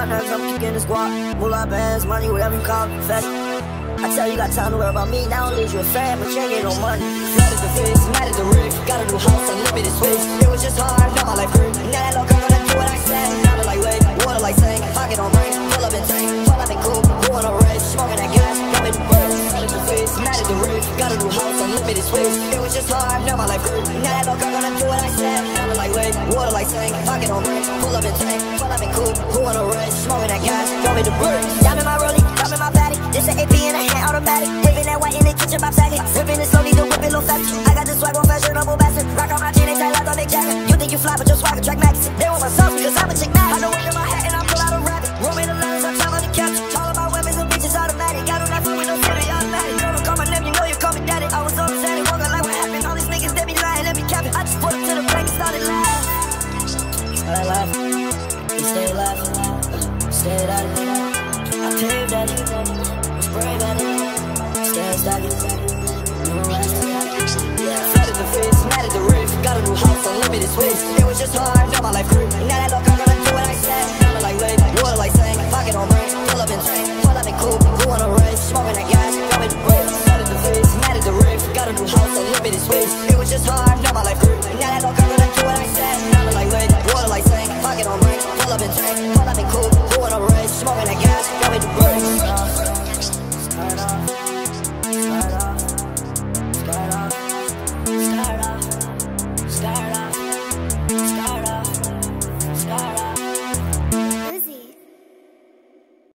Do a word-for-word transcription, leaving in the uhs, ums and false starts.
nerves, I'm kicking the squad. Moolah bands, money, whatever you call it, fat. I tell you, got time to worry about me. Now I lose you a fan, but you ain't get no money. Flood at the face, mad at the roof. Got a new house, unlimited space. It was just hard, now my life grew. Now that little girl gonna do what I say. Water like wave, water like sing. Pocket on ring, pull up and tank. Pull up and cool, who on a race? Smoking that gas, got me the bird. Flood at the face, mad at the roof. Got a new house, unlimited space. It was just hard, now my life grew. Now that little girl gonna do what I say. Water like wave, water like sing. Pocket on ring, pull up and tank. Pull up and cool, who on a race? Smoking that gas, got me the bird. Down in my rollie, down in my patty. This an A P in a hand, automatic. Whipping that white in the kitchen, pop sagging. Whipping it slowly, the whipping low fast. I got this swag on fashionable bastard. Rock on my chain, ain't tight like a big jacket. You think you fly, but your swag attract maggots. They want my sauce because I'm a chick mad. I know what's in my hat and I pull out a rabbit. Roaming the lands, I'm trying to capture. All of my weapons and bitches automatic. Got on that foot with no city automatic. You don't call my name, you know you call me daddy. I was so upset, walking like what happened. All these niggas, they be lying, they be capping. I just put them to the bank and started laughing. Started laughing. We stay laughing. Stayed at it. I paved at it. Was brave at it. Stairs at it. Yeah, flat at the face, mad at the roof. Got a new house, unlimited space. It was just hard, now my life grew.